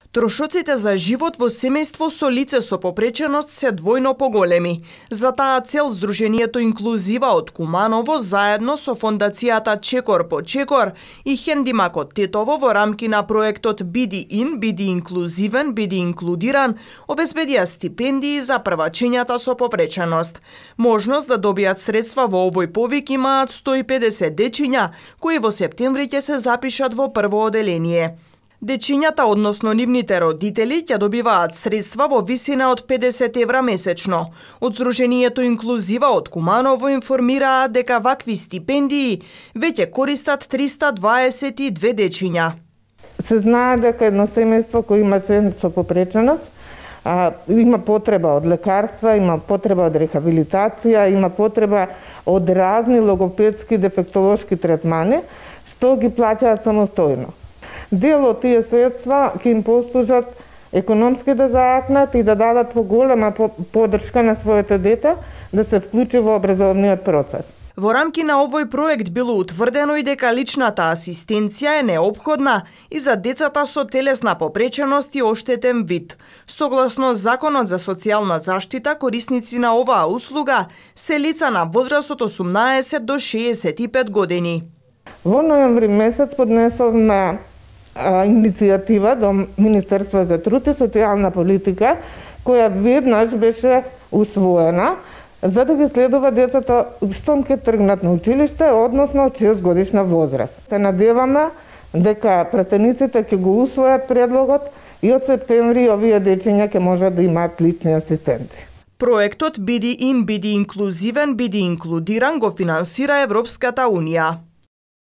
Трошоците за живот во семејство со лице со попреченост се двојно поголеми. За таа цел Здруженијето Инклузива од Куманово заедно со фондацијата Чекор по Чекор и Хендимакот Тетово во рамки на проектот Биди Ин, биди инклузивен, биди инклудиран, обезбедија стипендии за првачињата со попреченост. Можност да добијат средства во овој повик имаат 150 дечиња кои во септември ќе се запишат во прво оделение. Дечињата, односно нивните родители, ќе добиваат средства во висина од 50 евра месечно. Од Здруженијето Инклузива од Куманово информираат дека вакви стипендии веќе користат 322 дечиња. Се знае дека едно семејство кој има член со попреченост има потреба од лекарства, има потреба од рехабилитација, има потреба од разни логопедски дефектолошки третмани, што ги плаќаат самостојно. Дел од тие средства ќе им послужат економски да заакнат и да дадат поголема поддршка на своето дете да се вклучи во образовниот процес. Во рамки на овој проект било утврдено и дека личната асистенција е неопходна и за децата со телесна попреченост и оштетен вид. Согласно Законот за социјална заштита, корисници на оваа услуга се лица на возраст од 18 до 65 години. Во ноември месец поднесовме иницијатива до Министерство за труд и социјална политика, која веднаш беше усвоена, за да ги следува децата штом ќе тргнат на училиште, односно од 6 годишна возраст. Се надеваме дека пратениците ќе го усвојат предлогот и од септември овие дечиња ќе можат да имаат лични асистенти. Проектот Биди Ин, биди инклузивен, биди инклудиран го финансира Европската Унија.